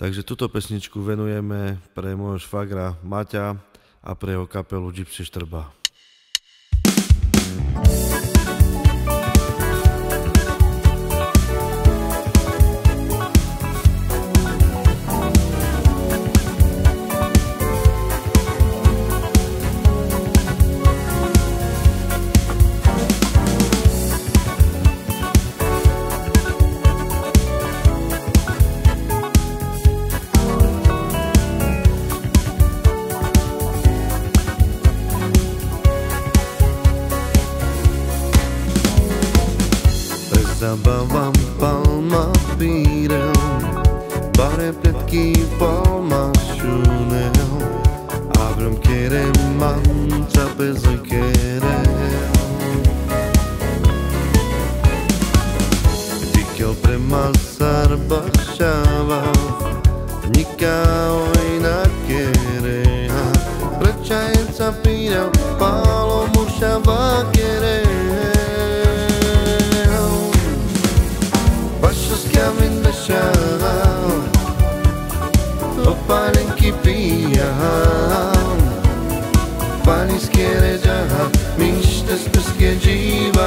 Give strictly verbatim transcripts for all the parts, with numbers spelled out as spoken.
Takže túto pesničku venujeme pre môjho švagra Maťa a pre jeho kapelu Gypsy Štrba. Zabávam palma pírel, bare pletky palma šunel, abram kere manca bezoj kere. Dikel premasar bašava, nika ojna kere, prečajenca pírel, palo mušava kere. Kamin beşal, opalen kipiyam, panis kere jaha, mishtes peske jiva.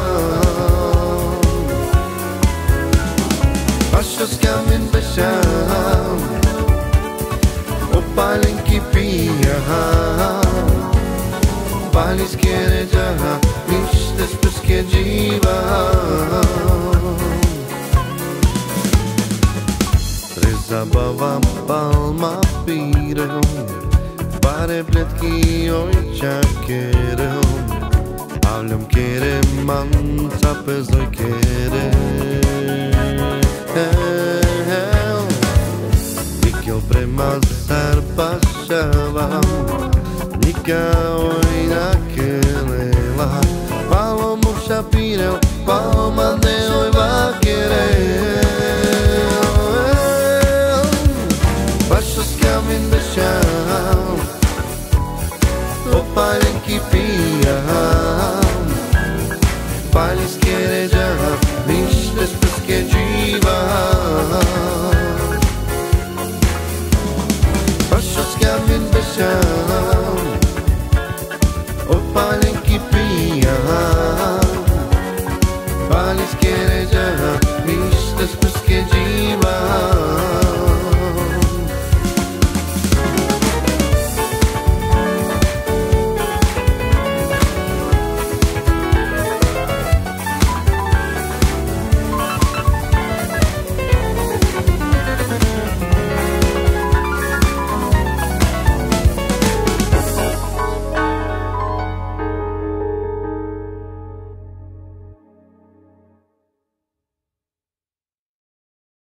Pashos kamin beşal, opalen kipiyam, panis kere jaha, mishtes peske jiva. Zabávam palma pírel, bare pletky ojča kerel, avľom kere manca pezoj kere. Dikel premasar pašavam, nika ojna kelela, palo muša pírel, palma ne ojva kere. Kamin beşal, opalen kipiyam, palis